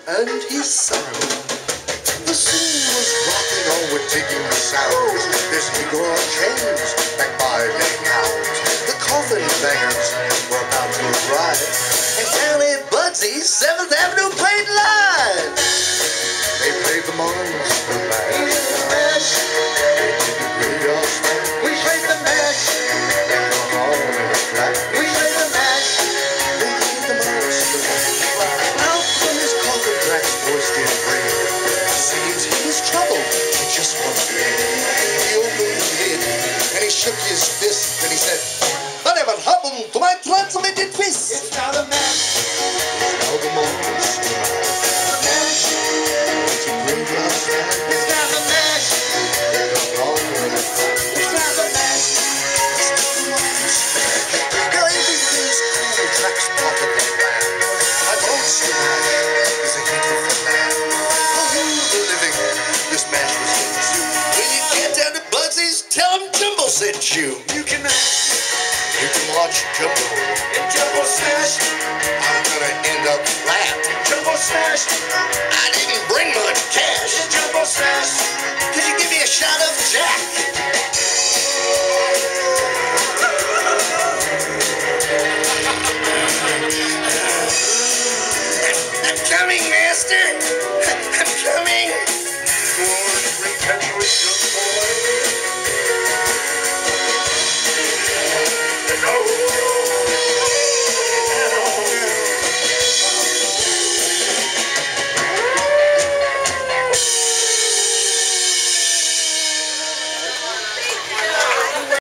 and his sound. The scene was rocking, all were digging the sounds. There's Igor on chains, back by laying hounds. The coffin bangers were about to arrive, and down at Bugzy's 7th Avenue played live. They played the monster mash. They did the graveyard smash. We played the mash. They come all in a flat. We played the mash. They played the monster mash. Out from his coffin, Drax's voice did ring. Seems he was troubled with just one thing. He opened his head and he shook his fist and he said, "Whatever happened to my transmitted fist?" It's now the mash. It's now the monster mash. It's a graveyard smash. It's now the mash. They come all in a flat. It's now the mash. It's now the monster mash. Now everything's cool. Drax's pocket is bland. My monster mash is a hit of the land. For you, the living, this mash was meant to. When you get down to Bugzy's, tell him Jumbo sent you. You can watch Jumbo. in Jumbo Smash. I'm gonna end up flat. Jumbo Smash. I didn't bring much cash. In Jumbo Smash. Could you give me a shot of Jack? I'm coming, master. I'm coming. Oh.